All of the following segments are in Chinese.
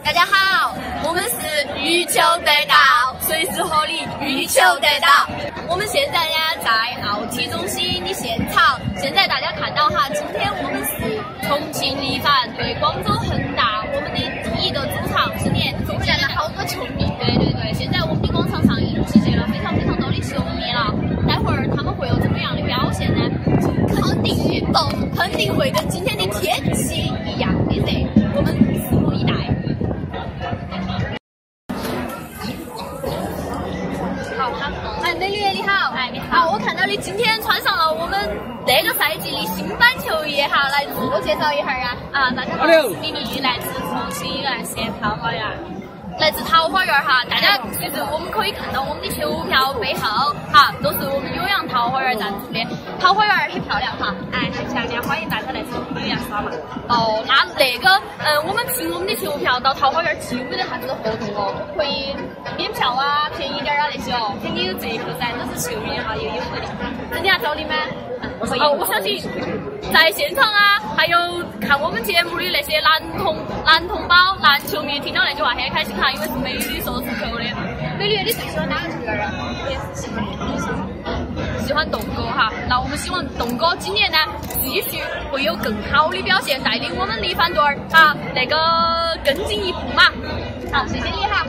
大家好，我们是欲求得到，随时合理欲求得到。我们现在呀在奥体中心的现场，现在大家看到哈，今天我们是重庆力帆对广州恒大，我们的第一个主场之年出现了好多球迷。对，现在我们的广场上已经集结了非常多的球迷了。待会儿他们会有怎么样的表现呢？肯定运动，肯定会跟今天的天气一样的热，我们拭目以待。好，美女你好，你好，我看到你今天穿上了我们这个赛季的新版球衣哈，来自我介绍一下呀。 大家好，我是米粒，来自重庆蓝县桃花源。 来自桃花源哈，大家其实我们可以看到我们的球票背后哈，都是我们酉阳桃花源赞助的。桃花源很漂亮哈， 很强烈欢迎大家来酉阳耍嘛。 哦，我们凭我们的球票到桃花源其实没得啥子活动哦，可以免票啊，便宜点啊那些哦， 肯定有折扣噻，都是球迷哈，有优惠的。 真的要找你们？我相信在现场啊，还有看我们节目的那些男同胞、男球迷，听到那句话很开心哈，因为是美女说出口的。美女，你最喜欢哪个球员啊？ 我也是喜欢栋哥哈。那我们希望栋哥今年呢，继续会有更好的表现，带领我们力帆队啊，更进一步嘛。好，谢谢你哈，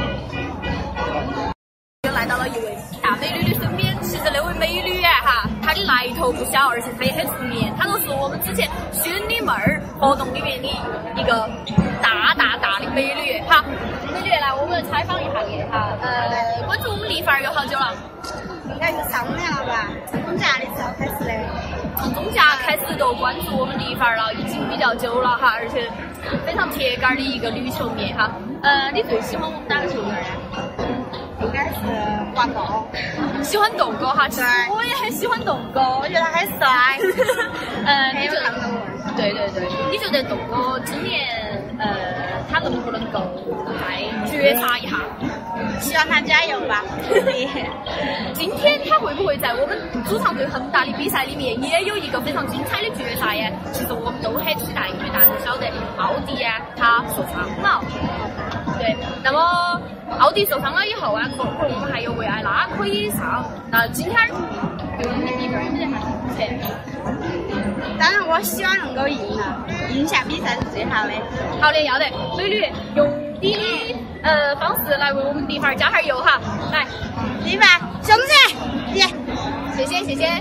又来到了一位大美女的身边。其实那位美女哈，她的来头不小，而且她也很出名。她就是我们之前选你妹儿活动里面的一个大的美女哈。美女来，我们采访一下你哈。关注我们力帆有好久了？ 应该是3年了吧，从中甲的时候开始的。 从中甲开始都关注我们力帆了，已经比较久了哈，而且非常铁杆的一个女球迷哈。你最喜欢我们哪个球员呀？ 应该是王栋。 喜欢栋哥哈，其实我也很喜欢栋哥， 我觉得他很帅。 你觉得？对，你觉得栋哥今年他能不能够再觉察一下？ 希望他加油吧。 今天他会不会在我们主场对恒大的比赛里面也有一个非常精彩的决赛呀？其实我们都很期待，因为大家都晓得奥迪呀他受伤了。对，那么奥迪受伤了以后啊，可能我们还有维埃拉可以上。那今天对我们的比分有没得啥预测？ 当然，我希望能够赢了，赢下比赛是最好的。 好的，要得，美女用你的方式来为我们力帆加下油哈，来， 力帆兄弟， 谢谢。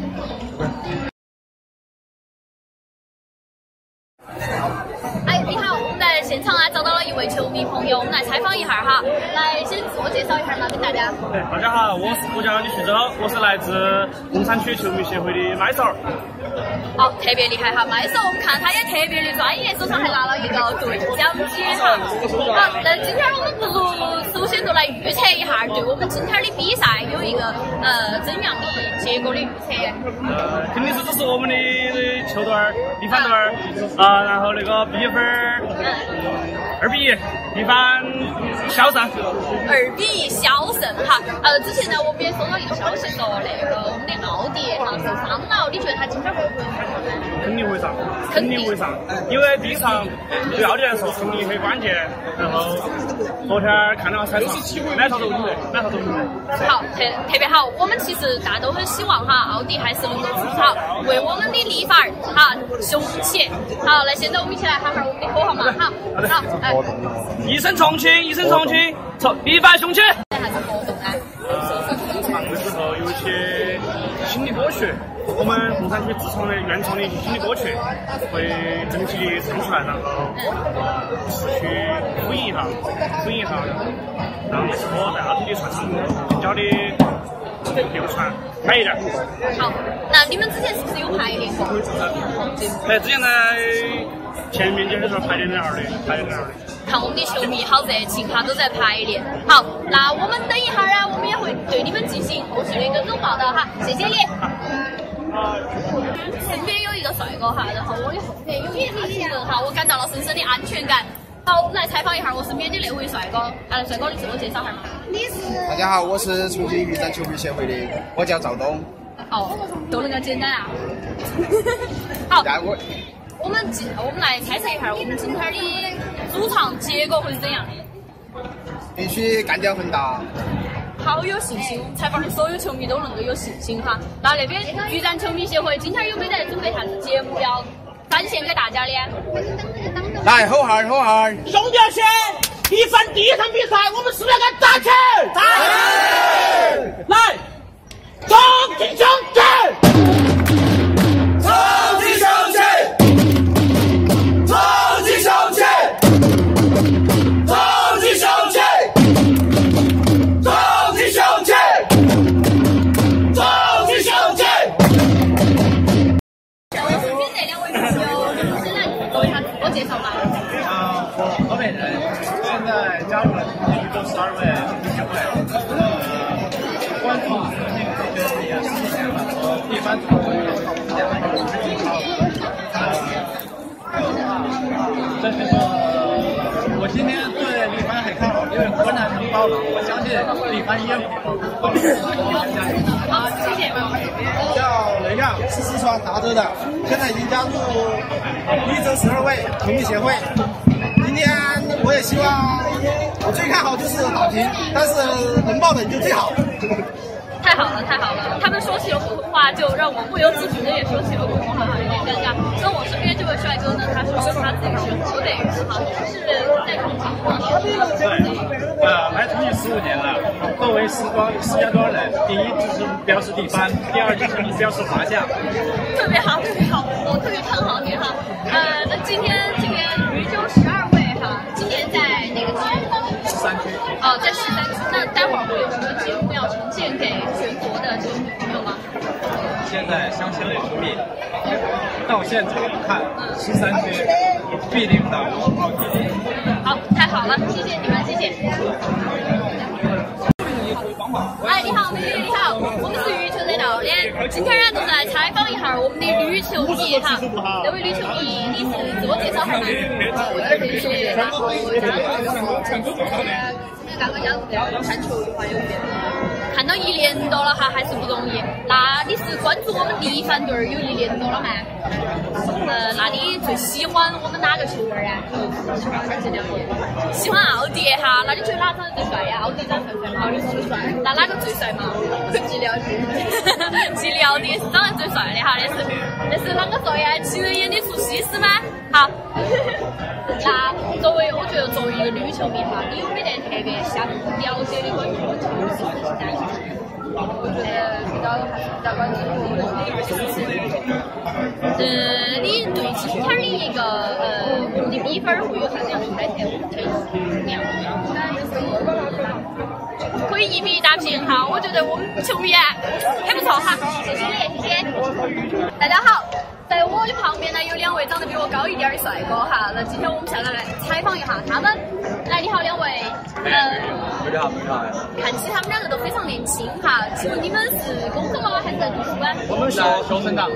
你好，我们在现场啊找到了一位球迷朋友，我们来采访一下哈。来，先自我介绍一下嘛，跟大家。 大家好，我叫李旭洲，我是来自工厂区球迷协会的麦手。 好，特别厉害哈，麦手，我们看他也特别的专业，手上还拿了一个对讲机哈。好，那今天我们不如首先就来预测一下，对我们今天的比赛有一个怎样的结果的预测？ 肯定是支持我们的球队力帆队然后那个比分2-1，力帆小胜。 2-1小胜哈。之前呢，我们也收到一个消息说，我们的奥迪哈受伤了，你觉得他今天会不会上呢？ 肯定会上，因为第一场对奥迪来说胜利很关键。然后昨天看了赛场，满场都赢的。 好，特别好。我们其实大家都很希望哈，奥迪还是能够出场，为我们的力帆哈雄起。好，那现在我们一起来喊喊我们的口号嘛，好， 一声重庆，力帆雄起。 啥子活动啊？ 唱的时候有一些新的歌曲，我们工厂区自创的原创的新的歌曲会整体的唱出来，然后去呼应一下，让这首歌在奥体的传唱更加的流传快一点。 好，那你们之前是不是有排练过？ 之前在前面就是说排练的2的。 看我们的球迷好热情哈，都在排练。好，那我们等一下啊，我们也会对你们进行后续的跟踪报道哈，谢谢你。身边有一个帅哥哈，然后我的后面有一大群人哈，我感到了深深的安全感。好，我们来采访一下我身边的那位帅哥。帅哥，你自我介绍下嘛。 大家好，我是重庆鱼展球迷协会的，我叫赵东。 都能够简单啊。好。 我我们来猜测一下我们今天的主场结果会是怎样的？ 必须干掉恒大。 好有信心，采访的所有球迷都能够有信心哈。那边豫战球迷协会今天有没得准备啥子节目要展现给大家的？ 来，吼哈儿，吼哈儿！ 兄弟些，第一场比赛，我们是不是要打起？打！来，超级兄弟！超级兄弟！超级兄弟！超级兄弟！超级兄弟！超级兄弟！ 首先这两位朋友，你们先来做一下自我介绍吧。 我河北人，现在加入了宇宙12位协会，关注那个这个也10年了，一般组会有250号。这是说，我今天对力帆很看好，因为河南能包了，我相信力帆一样包了。 好，谢谢。 叫雷亮，是四川达州的，现在已经加入豫州12位球迷协会。今天我也希望，我最看好就是打平，但是能爆冷就最好。 太好了，太好了！他们说起了普通话，就让我不由自主的也说起了普通话，有点尴尬。跟我身边这位帅哥呢，他说他自己是河北人哈，是在重庆吗？ 对，来重庆15年了。作为石家庄人，第一就是目标是力帆，第二就是目标是华夏。 特别好，特别好，我特别看好你哈。那今天渝州12位哈，今年在哪个区 ？13区。 哦，在13区。那待会儿会有什么节目要呈现给全国的球迷朋友吗？ 现在相信我球迷，到现场看13区必定的奥体。 好，太好了，谢谢你们，谢谢。哎，你好，美女，你好，我们是鱼球在道的，今天呢就是来采访一下我们的女球迷哈。那位女球迷，你是自我介绍下吗？刚刚要看球的话有点，看到1年多了哈，还是不容易。那你是关注我们力帆队有1年多了吗？那你最喜欢我们哪个球员啊？喜欢奥迪哈，那你觉得哪长得最帅呀？奥迪长得最帅，奥迪长得帅。那哪个最帅嘛？吉利奥迪。吉利奥迪是长得最帅的哈，那是啷个说呀？情人眼里出西施吗？好。那我觉得作为一个女球迷哈，你有没得特别想了解的关于我球队的事情？我觉得比较关注我们的你对今天的一个我们的比分会有啥子样的猜测？可以1比1打平哈，我觉得我们球迷很不错哈，谢谢你，谢谢。大家好。在我的旁边呢，有2位长得比我高一点的帅哥哈。那今天我们下来采访一下他们。来，你好2位。 大家好， 看起他们2个都非常年轻哈。请问你们是工作吗，还是在读书啊？ 我们是学生党。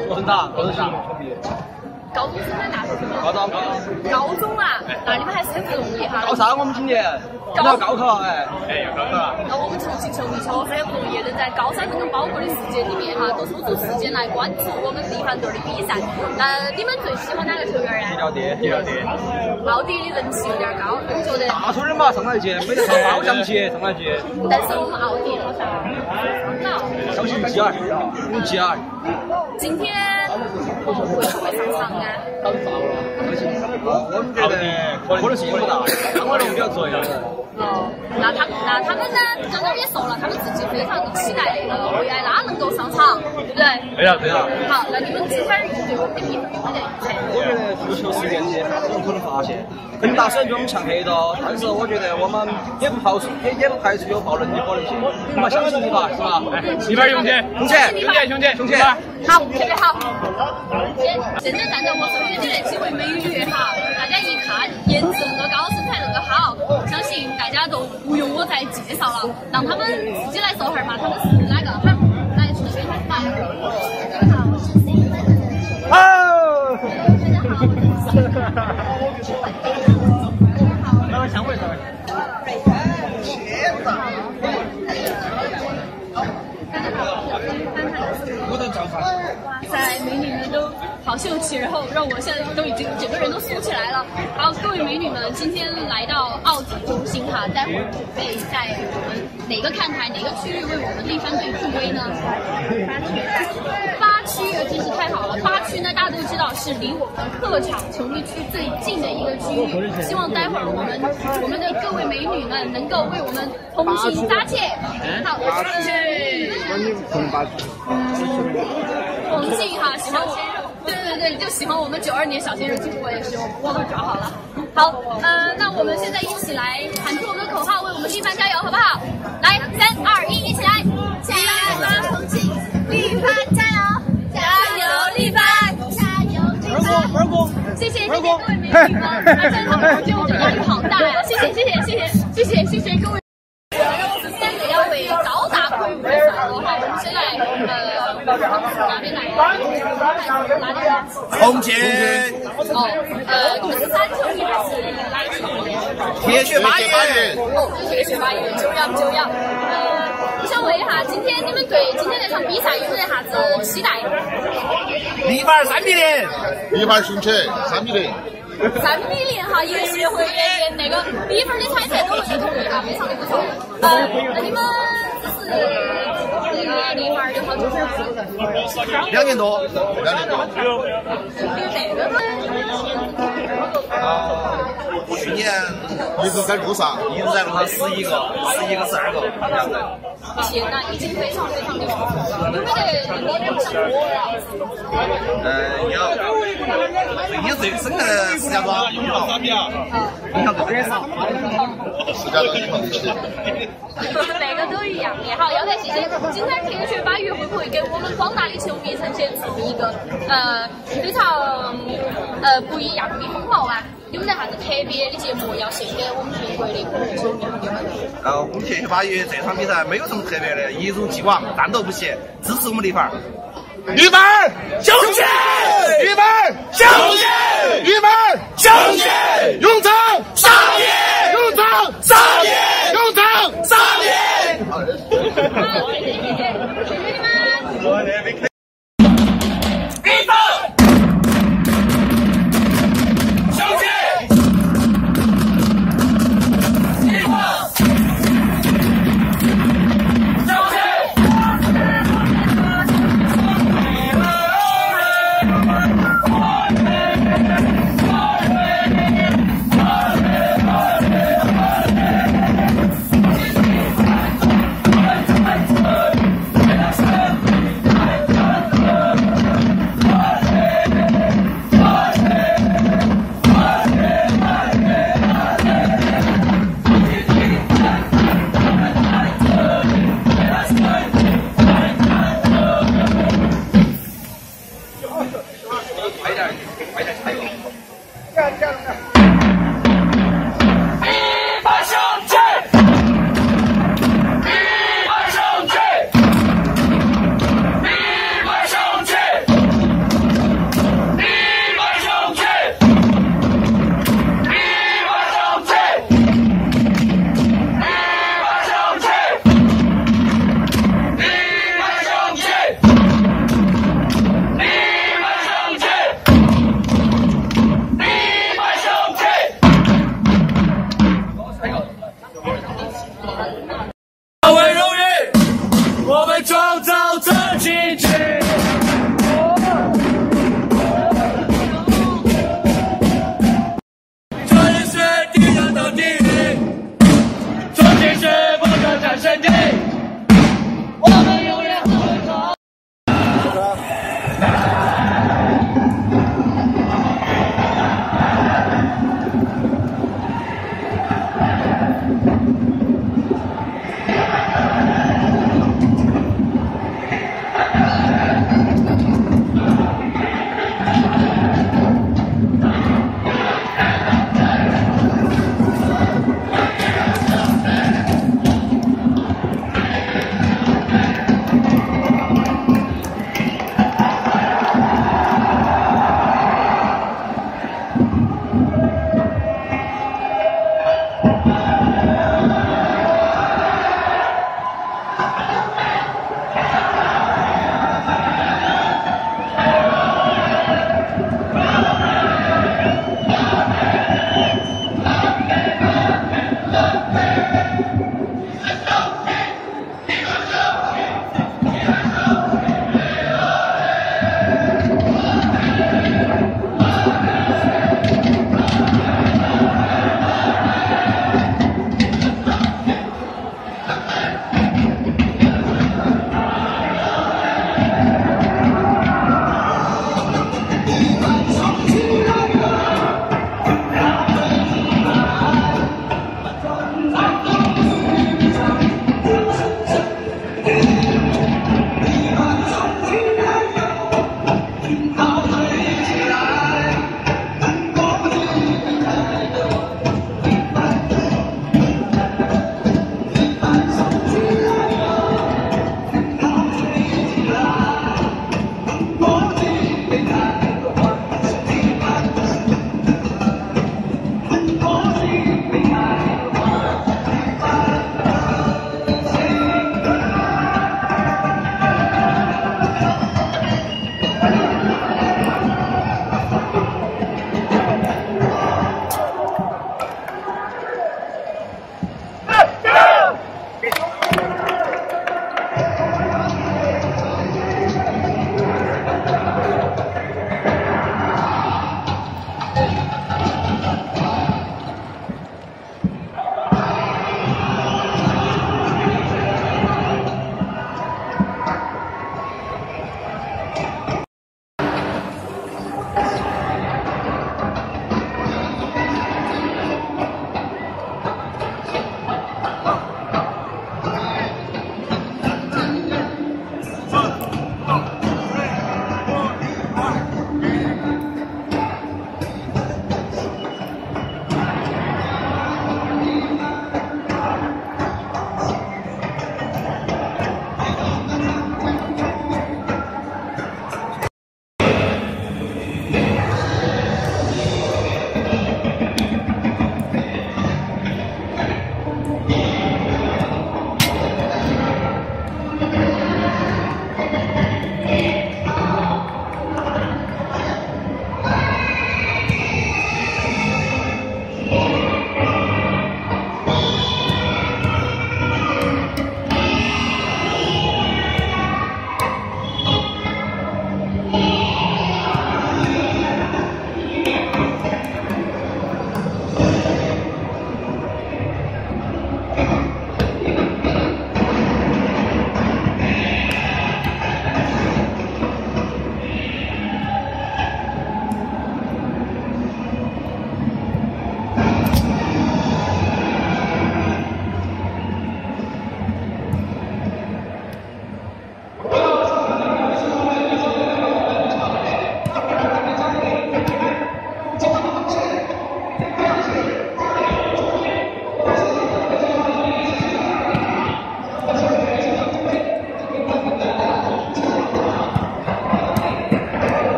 高中生还是大学生？ 高中啊，那你们还是很不容易哈。 高3我们今年要高考要高考了。 那我们重庆球迷确实很不容易，能在高3这种宝贵的时间里面哈，都抽出时间来关注我们力帆队的比赛。你们最喜欢哪个球员啊？奥迪的人气有点高，你觉得？ 大球人嘛，上来接，没得上包上去，上来接。 但是我们奥迪好像小心GR，有GR。 今天会不会上场啊？ 我们觉得可能性不大，张伟龙比较重要。 那他们呢？刚刚也说了，他们自己非常期待维埃拉能够上场，对不对？ 对啊。 好，那你们今天对我们的比分有没得预测？ 我觉得足球是一件很可能发现，恒大虽然比我们强很多，但是我觉得我们也不排除有爆冷的可能性。我们相信你吧，是吧？ 一边兄弟，兄弟。 好，特别好。现在站在我身边的那几位美女哈，大家一看颜值那么高，身材那么好，相信大家都不用我再介绍了，让他们自己来说下嘛，他们是哪个？好，来这边开始吧。 哦。 那个香味稍微。 大家好，我是哇塞，美女们都好秀气，然后让我现在都已经整个人都酥起来了。好，各位美女们，今天来到奥体中心哈，待会儿准备在我们哪个看台、哪个区域为我们力帆队助威呢？8区真是太好了！8区呢，大家都知道是离我们客场球迷区最近的一个区域。希望待会儿我们的各位美女们能够为我们同行搭建。好，谢谢。同庆哈，喜欢我，对，就喜欢我们92年小鲜肉，其实我也是，我都找好了。好，那我们现在一起来喊出我们的口号，为我们力帆加油，好不好？来，3、2、1，一起来！加油，同庆，力帆加油！加油，力帆！加油，力帆！谢谢各位美女们，在他们之间我觉得压力好大呀！谢谢各位。要为高大魁梧的赛罗哈，我们现在哪边来的？哪里？ 重庆。 你们是3球迷还是篮球迷？ 铁血八元。 铁血八元，久仰。我想问一下，今天你们对今天这场比赛有没有啥子期待？ 力帆3比0，力帆雄起3比0。 3比0哈，也是会那个比分的猜测都是统一哈，非常的不错。那你们这是那个力帆有好久了 ？2年多。去年一直在路上11个、12个这样子。 现在已经非常的不错了，有没得上过啊？ 有。你最深的石家庄1号，3秒。你看这边石家庄1号那个都一样的。好，要得谢谢。今天铁血八月会不会给我们广大的球迷呈现出一个非常不一样的风貌啊？有没得啥子特别的节目要献给我们全国的球迷朋友们？ 我们铁血八月这场比赛没有什么特别的，一如既往，战斗不懈，支持我们力帆。力帆雄起！力帆雄起！力帆雄起！勇闯上野！勇闯上野！勇闯上野！ 好，谢谢你们。 力帆雄起！力帆雄起！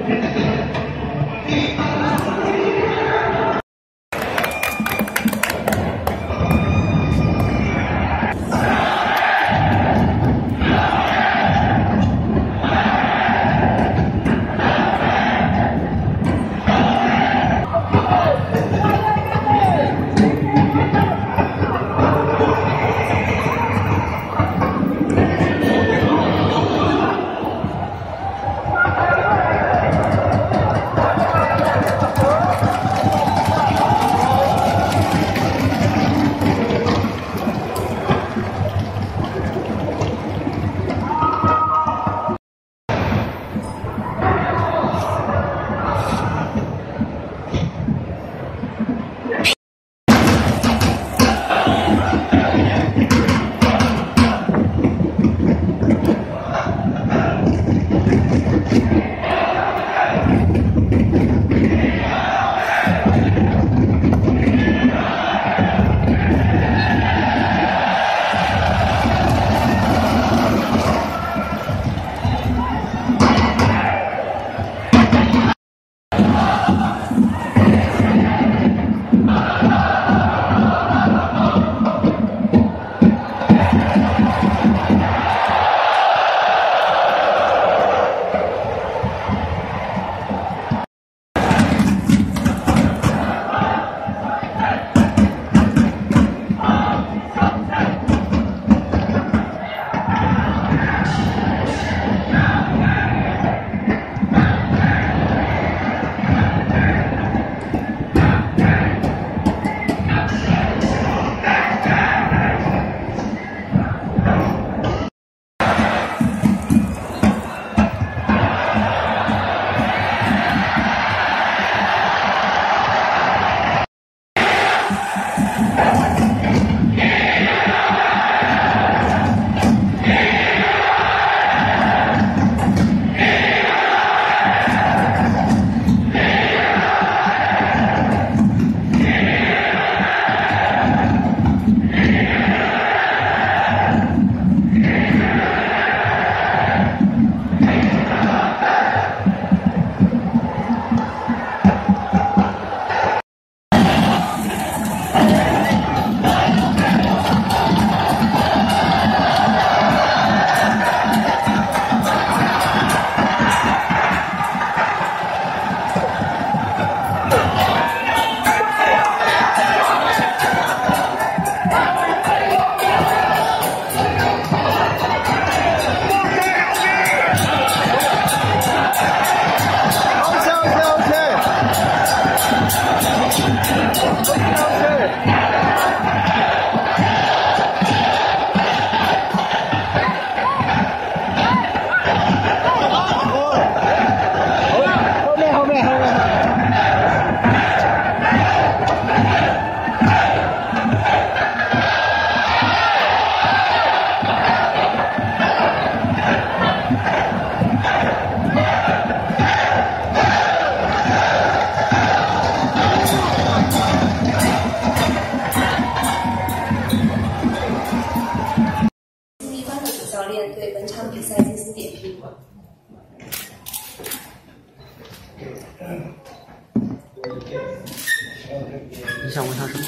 你想问他什么？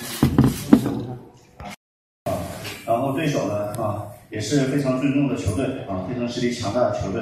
然后对手呢也是非常尊重的球队非常实力强大的球队。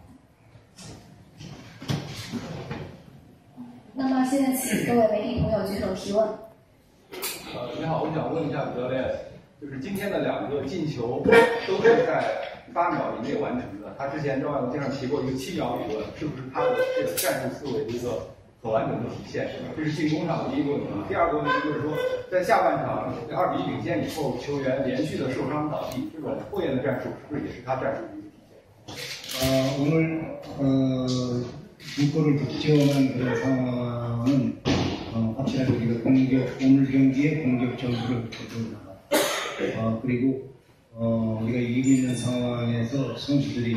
那么现在请各位媒体朋友举手提问。 你好，我想问一下主教练，就是今天的2个进球都是在8秒以内完成的。他之前照样经常提过一个7秒理论，是不是他的这个战术思维的一个很完整的体现？这是进攻上的第一个问题。第二个问题就是说，在下半场2比1领先以后，球员连续的受伤倒地，这种拖延的战术是不是也是他战术的一个体现？ 오늘 6골을 득점한 그 상황은 확실하게 우리가 오늘 경기에 공격 전술을 가져오다가 그리고 우리가 이기는 상황에서 선수들이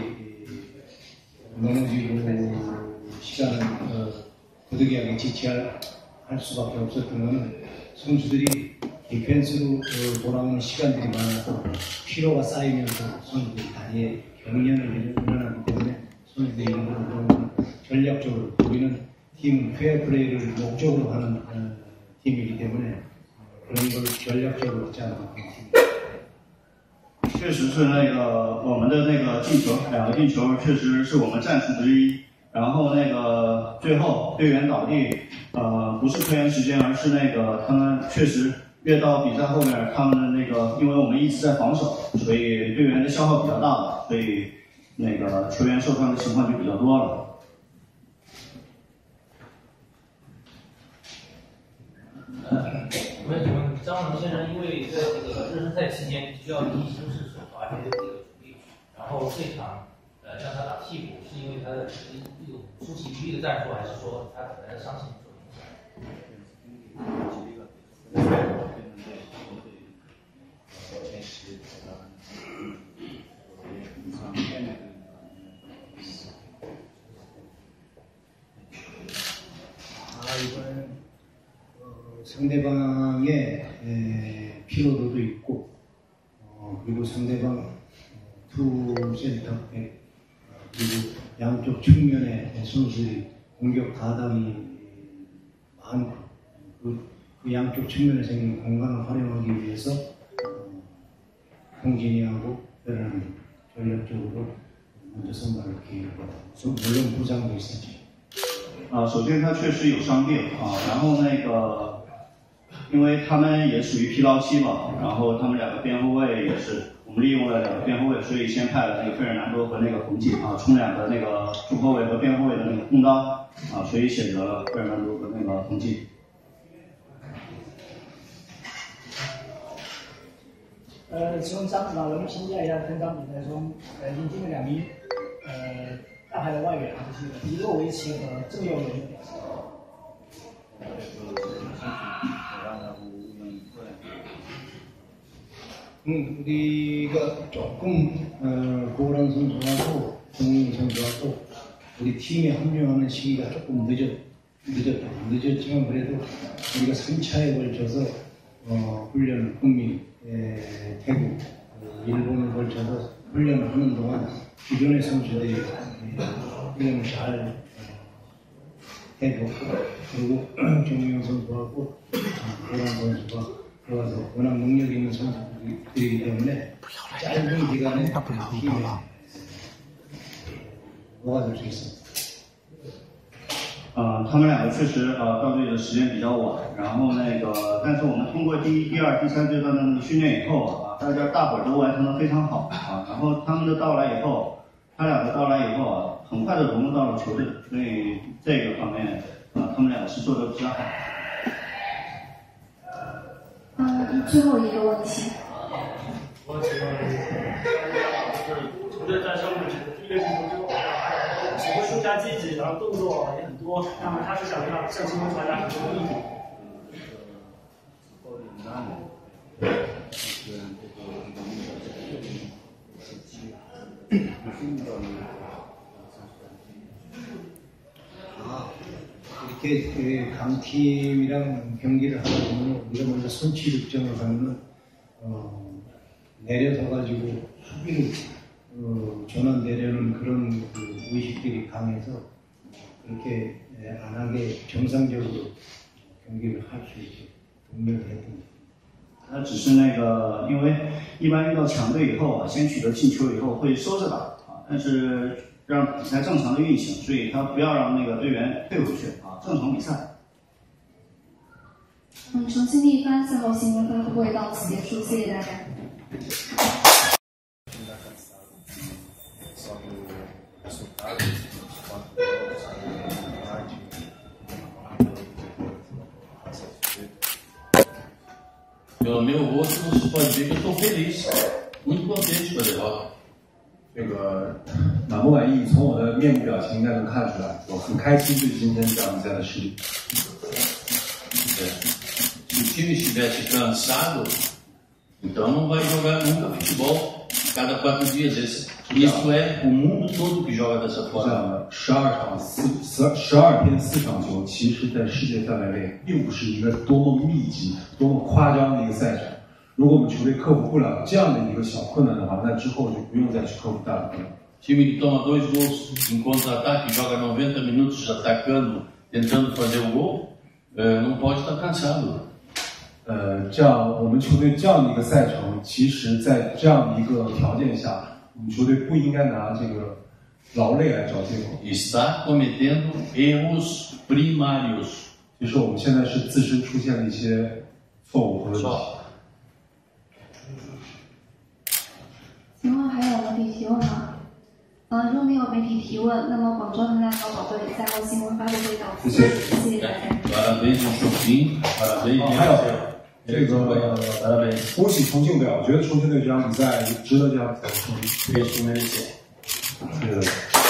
넘어지고 시간을 부득이하게 지체할 수밖에 없었던 것은 선수들이 디펜스로 돌아오는 시간들이 많아서 피로가 쌓이면서 선수들이 다리에 경련을 일어나기 때문에 선수들이 이런 전략적으로 우리는 팀 페어플레이를 목적으로 하는 팀이기 때문에 그런 걸 전략적으로 짜는 팀입니다. 确实是那个我们的那个进球，2个进球确实是我们战术之一。然后那个最后队员倒地，不是拖延时间，而是那个他们确实越到比赛后面，他们的那个因为我们一直在防守，所以队员的消耗比较大了，所以那个球员受伤的情况就比较多了。 我们张宏先生因为在这个热身赛期间需要以形式首发这个主力，然后这场让他打替补，是因为他的这种出其不意的战术，还是说他本来的伤情受影响？ 이번에는 상대방의 피로도도 있고 그리고 상대방 투 센터백 그리고 양쪽 측면의 선수들이 공격 가담이 많고 그 양쪽 측면에 생긴 공간을 활용하기 위해서 홍진이하고 베르는 전략적으로 먼저 선발을 기회하고 물론 부상도 있었죠. 首先他确实有伤病然后那个，因为他们也属于疲劳期嘛，然后他们2个边后卫也是，我们利用了2个边后卫，所以先派了那个费尔南多和那个冯骥冲2个那个中后卫和边后卫的那个空当所以选择了费尔南多和那个冯骥。 请张指导能评价一下本场比赛中引进的2名大牌的外援就是伊洛维奇和郑佑伦的表现。 우리가 조금 고란 선수하고 정민 선수하고 우리 팀에 합류하는 시기가 조금 늦었지만 그래도 우리가 3차에 걸쳐서 훈련을 북미, 태국, 일본을 걸쳐서 훈련을 하는 동안 기존의 선수들이 훈련을 잘 해줬고 그리고 정우영 선수하고 고란 선수가 들어와서 워낙 능력 있는 선수들이기 때문에 짧은 기간에 팀에 녹아들 수 있습니다. 他们2个确实到队的时间比较晚，然后那个，但是我们通过第1、第2、第3阶段的训练以后大伙儿都完成得非常好然后他们的到来以后，他2个到来以后很快的融入到了球队，所以这个方面他们2个是做得比较好。 最后一个问题。 我请问，就是球队在上半场第1个进球之后，球会更加积极，然后动作也很多，那么他是想向进攻传达什么意图？ 이렇게 강팀이랑 경기를 하다 보면 우리가 먼저 선취 득점을 하면 내려서 가지고 수비로 전환되려는 그런 의식들이 강해서 그렇게 안 하게 정상적으로 경기를 할 수 있게 독려를 했던 他只是那个，因为一般遇到强队以后先取得进球以后会收着打但是让比赛正常的运行，所以他不要让那个队员退回去正常比赛。 重庆力帆赛后新闻发布会到此结束，谢谢大家。 Pelo meu rosto, você pode ver que eu estou feliz, muito contente com a derrota. 这个满不满意，从我的面部表情应该能看出来，我很开心对今天这场比赛的失利。 Se o time estivesse cansado, então não vai jogar nunca futebol cada 4 dias. Isso é o mundo todo que joga dessa forma. 12天4场球，其实在世界范围内并不是一个多么密集、多么夸张的一个赛程。如果我们球队克服不了这样的一个小困难的话，那之后就不用再去克服大的困难。 time que toma 2 gols em contra-ataque, joga 90 minutos atacando, tentando fazer o gol, não pode estar cansado. 这样我们球队这样的一个赛程，其实在这样的一个条件下，我们球队不应该拿这个劳累来找借口。 Está cometendo erros primários. 其实我们现在是自身出现了一些错误和问题。 请问还有媒体提问吗？如果没有媒体提问，那么广州恒大淘宝队赛后新闻发布会到此结束。谢谢大家。 Parabéns ao Chopin, parabéns. 还有这个恭喜重庆队，我觉得重庆队这场比赛值得这样比赛的胜利。 Isso merece. 是的。